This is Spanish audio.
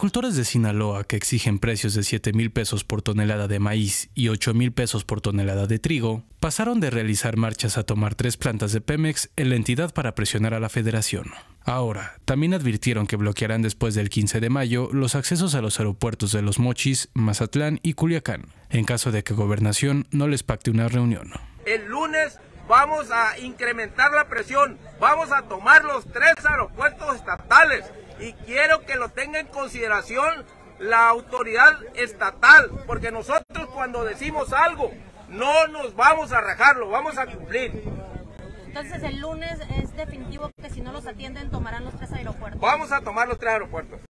Agricultores de Sinaloa que exigen precios de 7,000 pesos por tonelada de maíz y 8,000 pesos por tonelada de trigo, pasaron de realizar marchas a tomar 3 plantas de Pemex en la entidad para presionar a la Federación. Ahora, también advirtieron que bloquearán después del 15 de mayo los accesos a los aeropuertos de Los Mochis, Mazatlán y Culiacán, en caso de que Gobernación no les pacte una reunión. El lunes vamos a incrementar la presión, vamos a tomar los 3 aeropuertos estatales y quiero que lo tenga en consideración la autoridad estatal, porque nosotros cuando decimos algo no nos vamos a rajar, lo vamos a cumplir. Entonces el lunes es definitivo que si no los atienden tomarán los 3 aeropuertos. Vamos a tomar los 3 aeropuertos.